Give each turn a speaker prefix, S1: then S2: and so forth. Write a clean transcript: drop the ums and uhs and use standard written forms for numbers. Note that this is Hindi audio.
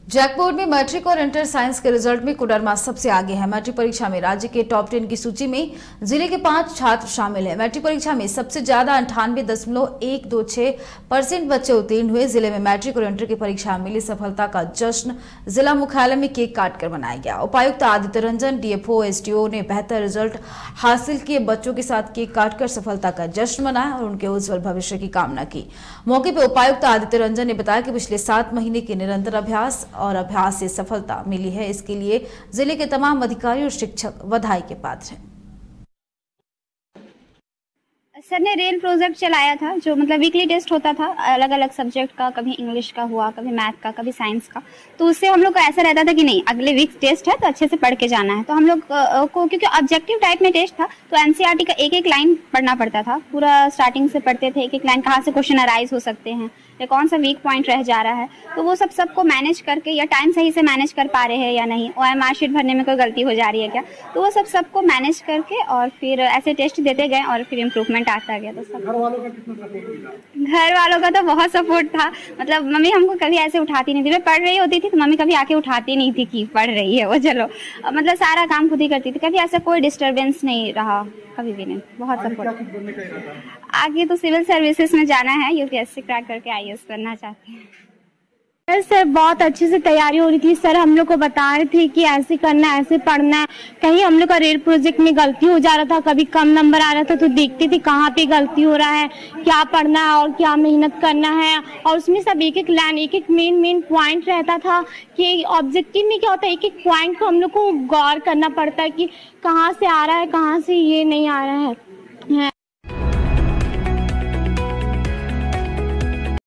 S1: जैकबोर्ड में मैट्रिक और इंटर साइंस के रिजल्ट में कोडरमा सबसे आगे है। मैट्रिक परीक्षा में राज्य के टॉप 10 की सूची में जिले के 5 छात्र शामिल हैं। मैट्रिक परीक्षा में सबसे ज्यादा 98.126% बच्चे उत्तीर्ण हुए। जिले में मैट्रिक और इंटर की परीक्षा में मिली सफलता का जश्न जिला मुख्यालय में केक काटकर मनाया गया। उपायुक्त आदित्य रंजन, डीएफओ, एसडीओ ने बेहतर रिजल्ट हासिल किए बच्चों के साथ केक काटकर सफलता का जश्न मनाया और उनके उज्जवल भविष्य की कामना की। मौके पर उपायुक्त आदित्य रंजन ने बताया कि पिछले 7 महीने के निरंतर अभ्यास से सफलता मिली है। इसके लिए जिले के तमाम अधिकारी और शिक्षक बधाई के पात्र हैं।
S2: सर ने रेल प्रोजेक्ट चलाया था, जो मतलब वीकली टेस्ट होता था अलग अलग सब्जेक्ट का, कभी इंग्लिश का हुआ, कभी मैथ का, कभी साइंस का। तो उससे हम लोग को ऐसा रहता था कि नहीं, अगले वीक टेस्ट है तो अच्छे से पढ़ के जाना है। तो हम लोग को क्योंकि ऑब्जेक्टिव टाइप में टेस्ट था तो एनसीईआरटी का एक एक लाइन पढ़ना पड़ता था। पूरा स्टार्टिंग से पढ़ते थे, एक एक लाइन कहाँ से क्वेश्चन अराइज हो सकते हैं या कौन सा वीक पॉइंट रह जा रहा है। तो वो सबको मैनेज करके, या टाइम सही से मैनेज कर पा रहे हैं या नहीं, ओएमआर शीट भरने में कोई गलती हो जा रही है क्या, तो वो सबको मैनेज करके और फिर ऐसे टेस्ट देते गए और फिर इम्प्रूवमेंट आता गया। तो सब घर वालों का कितना सपोर्ट मिला? घर वालों का तो बहुत सपोर्ट था। मतलब मम्मी हमको कभी ऐसे उठाती नहीं थी। मैं पढ़ रही होती थी तो मम्मी कभी आके उठाती नहीं थी कि पढ़ रही है वो, चलो मतलब सारा काम खुद ही करती थी। कभी ऐसा कोई डिस्टर्बेंस नहीं रहा, कभी भी नहीं। बहुत सपोर्ट। आगे तो सिविल सर्विसेज में जाना है, यूपीएससी क्रैक करके आईएएस बनना चाहते हैं।
S3: सर बहुत अच्छे से तैयारी हो रही थी। सर हम लोग को बता रहे थे कि ऐसे करना है, ऐसे पढ़ना है। कहीं हम लोग का रेल प्रोजेक्ट में गलती हो जा रहा था, कभी कम नंबर आ रहा था, तो देखते थे कहाँ पे गलती हो रहा है, क्या पढ़ना है और क्या मेहनत करना है। और उसमें सब एक एक लाइन, एक एक मेन पॉइंट रहता था कि ऑब्जेक्टिव में क्या होता है, एक एक पॉइंट को हम लोग को गौर करना पड़ता है कि कहाँ से आ रहा है, कहाँ से ये नहीं आ रहा है।